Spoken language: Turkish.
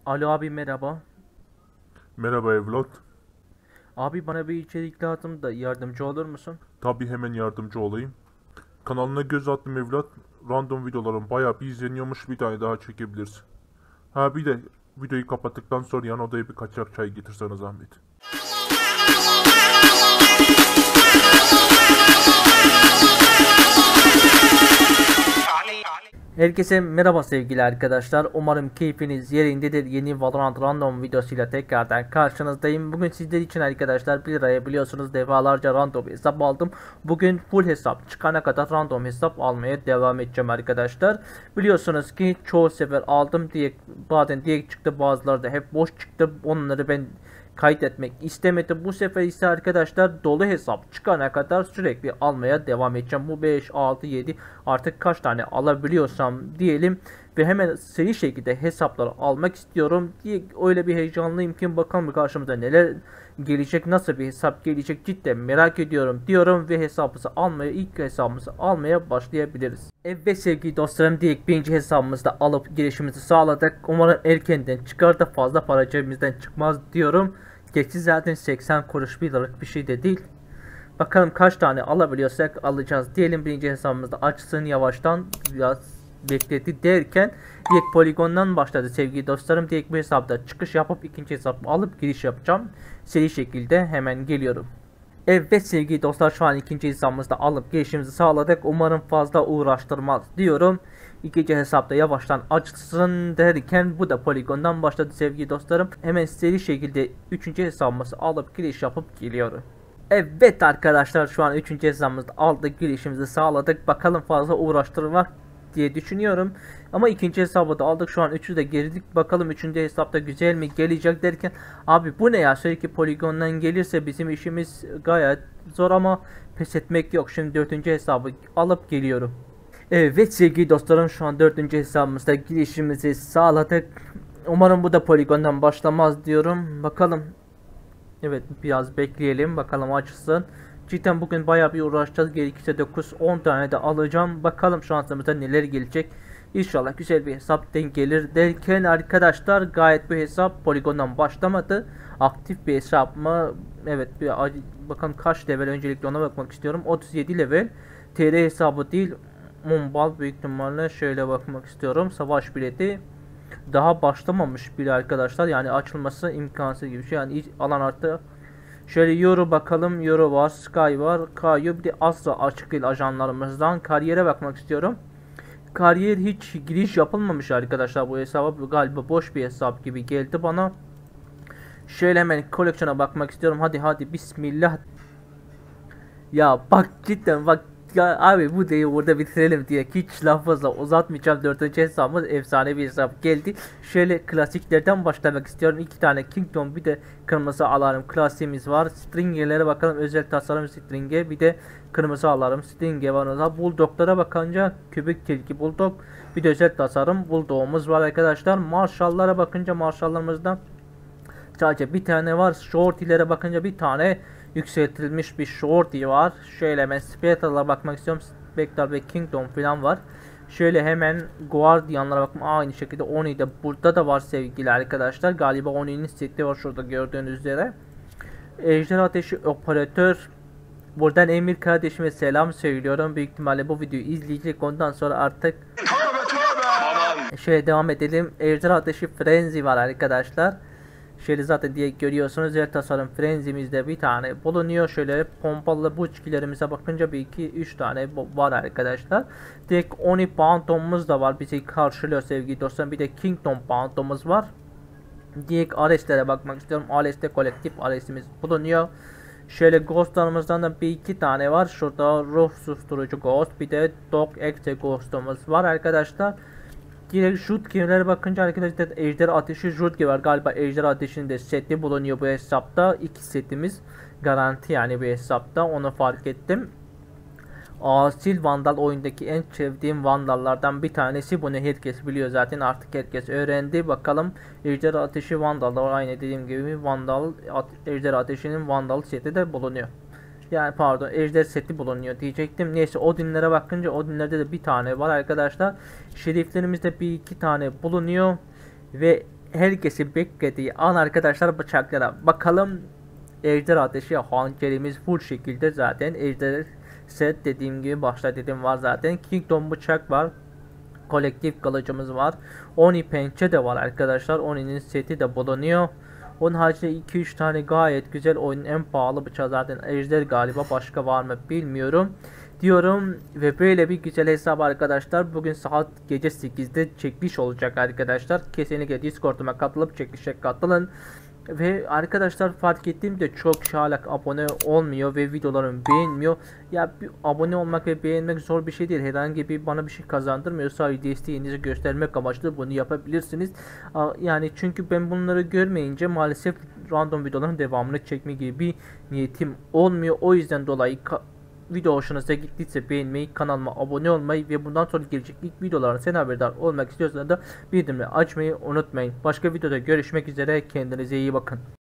Alo abi merhaba. Merhaba evlat. Abi bana bir içerik lazım da yardımcı olur musun? Tabii hemen yardımcı olayım. Kanalına göz attım evlat. Random videoların bayağı bir izleniyormuş, bir tane daha çekebilirsin. Ha bir de videoyu kapattıktan sonra yan odaya bir kaçak çay getirsene zahmet. Herkese merhaba sevgili arkadaşlar. Umarım keyfiniz yerindedir. Yeni Valorant Random videosuyla tekrardan karşınızdayım. Bugün sizler için arkadaşlar 1 liraya biliyorsunuz defalarca random hesap aldım. Bugün full hesap çıkana kadar random hesap almaya devam edeceğim arkadaşlar. Biliyorsunuz ki çoğu sefer aldım diye bazen diye çıktı, bazıları da hep boş çıktı. Onları ben kaydetmek istemedim. Bu sefer ise arkadaşlar dolu hesap çıkana kadar sürekli almaya devam edeceğim. Bu 5, 6, 7 artık kaç tane alabiliyorsam diyelim ve hemen seri şekilde hesapları almak istiyorum diye öyle bir heyecanlıyım ki bakalım karşımıza neler gelecek, nasıl bir hesap gelecek cidden merak ediyorum diyorum ve ilk hesabımızı almaya başlayabiliriz. Evet sevgili dostlarım, direkt birinci hesabımızda alıp girişimizi sağladık. Umarım erkenden çıkar da fazla para cebimizden çıkmaz diyorum. Gerçi zaten 80 kuruş 1 liralık bir şey de değil. Bakalım kaç tane alabiliyorsak alacağız. Diyelim birinci hesabımızda açsın, yavaştan biraz bekledi derken direkt poligondan başladı sevgili dostlarım. Direkt bir hesapta çıkış yapıp ikinci hesabı alıp giriş yapacağım. Seri şekilde hemen geliyorum. Evet sevgili dostlar, şu an ikinci hesabımızda alıp girişimizi sağladık. Umarım fazla uğraştırmaz diyorum. İkinci hesapta yavaştan açsın derken bu da poligondan başladı sevgili dostlarım. Hemen seri şekilde üçüncü hesabımızı alıp giriş yapıp geliyorum. Evet arkadaşlar, şu an üçüncü hesabımızda aldık, girişimizi sağladık. Bakalım fazla uğraştırmak diye düşünüyorum. Ama ikinci hesabı da aldık, şu an üçü de girdik. Bakalım üçüncü hesapta güzel mi gelecek derken abi bu ne ya, sürekli poligondan gelirse bizim işimiz gayet zor ama pes etmek yok. Şimdi dördüncü hesabı alıp geliyorum. Evet sevgili dostlarım, şu an dördüncü hesabımızda girişimizi sağladık. Umarım bu da poligondan başlamaz diyorum. Bakalım. Evet, biraz bekleyelim bakalım açsın. Cidden bugün bayağı bir uğraşacağız. Gerekirse 9-10 tane de alacağım. Bakalım şansımıza neler gelecek. İnşallah güzel bir hesap denk gelir derken arkadaşlar, gayet bir hesap poligondan başlamadı. Aktif bir hesap mı? Evet, bir bakalım kaç level, öncelikle ona bakmak istiyorum. 37 level. TR hesabı değil. Mumbal büyük ihtimalle, şöyle bakmak istiyorum. Savaş bileti daha başlamamış bile arkadaşlar, yani açılması imkansız gibi bir şey. Yani alan arttı. Şöyle Euro bakalım, Euro var, Sky var, Kayo, bir de Astra açık değil ajanlarımızdan. Kariyere bakmak istiyorum. Kariyer hiç giriş yapılmamış arkadaşlar bu hesaba, galiba boş bir hesap gibi geldi bana. Şöyle hemen koleksiyona bakmak istiyorum. Hadi hadi bismillah. Ya bak, cidden bak ya abi, bu değil burada bitirelim diye hiç laf fazla uzatmayacağım. Dördüncü hesabımız efsane bir hesap geldi. Şöyle klasiklerden başlamak istiyorum. 2 tane Kingdom, bir de kırmızı alarm klasiğimiz var. Stringer'lere bakalım, özel tasarım Stringer, bir de kırmızı alarm Stringer var. O Bulldog'lara bakınca kübik tilki Bulldog, bir de özel tasarım Bulldog'umuz var arkadaşlar. Marshall'lara bakınca Marshall'larımızda sadece bir tane var. Shorty'lere bakınca bir tane yükseltilmiş bir Shorty var. Şöyle hemen Spectre'lara bakmak istiyorum. Spectre ve Kingdom falan var. Şöyle hemen Guardian'lara bakma, aynı şekilde Oni de burada da var sevgili arkadaşlar. Galiba Oni'nin seti var şurada gördüğünüz üzere. Ejder Ateşi Operatör. Buradan Emir kardeşime selam söylüyorum. Büyük ihtimalle bu videoyu izleyecek. Ondan sonra artık şöyle devam edelim. Ejder Ateşi Frenzy var arkadaşlar. Şöyle zaten diye görüyorsunuz, özel tasarım frenzimizde bir tane bulunuyor. Şöyle pompalı buçkilerimize bakınca bir iki üç tane var arkadaşlar. Direkt Oni Phantom'umuz da var, bizi karşılıyor sevgili dostlarım. Bir de Kingdom Phantom'umuz var. Direkt Ares'lere bakmak istiyorum. Ares'te kolektif Ares'imiz bulunuyor. Şöyle Ghost'larımızdan da bir iki tane var. Şurada ruh susturucu Ghost, bir de Dog Exe Ghost'umuz var arkadaşlar. Direkt Jutge'lere bakınca arkadaşlar Ejder Ateşi Jutge var. Galiba Ejder Ateşi'nin de seti bulunuyor bu hesapta. İki setimiz garanti yani bu hesapta, onu fark ettim. Asil Vandal oyundaki en sevdiğim Vandallardan bir tanesi. Bunu herkes biliyor zaten, artık herkes öğrendi. Bakalım Ejder Ateşi Vandal'da var. Aynı dediğim gibi Ejder Ateşi'nin Vandal seti de bulunuyor. Yani pardon, ejder seti bulunuyor diyecektim. Neyse, Odin'lere bakınca Odin'lerde de bir tane var arkadaşlar. Şeriflerimizde bir iki tane bulunuyor. Ve herkesin beklediği an arkadaşlar, bıçaklara bakalım. Ejder ateşi hançerimiz full şekilde, zaten ejder set dediğim gibi, başta dedim var zaten. Kingdom bıçak var. Kolektif kılıcımız var. Oni pençe de var arkadaşlar. Oni'nin seti de bulunuyor. Onun haricinde 2-3 tane gayet güzel, oyunun en pahalı bıçağı zaten ejder galiba, başka var mı bilmiyorum diyorum. Ve böyle bir güzel hesap arkadaşlar. Bugün saat gece 8'de çekiliş olacak arkadaşlar. Kesinlikle Discord'uma katılıp çekilişe katılın. Ve arkadaşlar fark ettiğim de çok şalak abone olmuyor ve videolarımı beğenmiyor. Ya bir abone olmak ve beğenmek zor bir şey değil. Herhangi bir bana bir şey kazandırmıyor. Sadece desteğinizi göstermek amaçlı bunu yapabilirsiniz. Yani çünkü ben bunları görmeyince maalesef random videoların devamını çekme gibi bir niyetim olmuyor. O yüzden dolayı video hoşunuza gittiyse beğenmeyi, kanalıma abone olmayı ve bundan sonra gelecek ilk videolardan sen haberdar olmak istiyorsanız da bildirimleri açmayı unutmayın. Başka videoda görüşmek üzere, kendinize iyi bakın.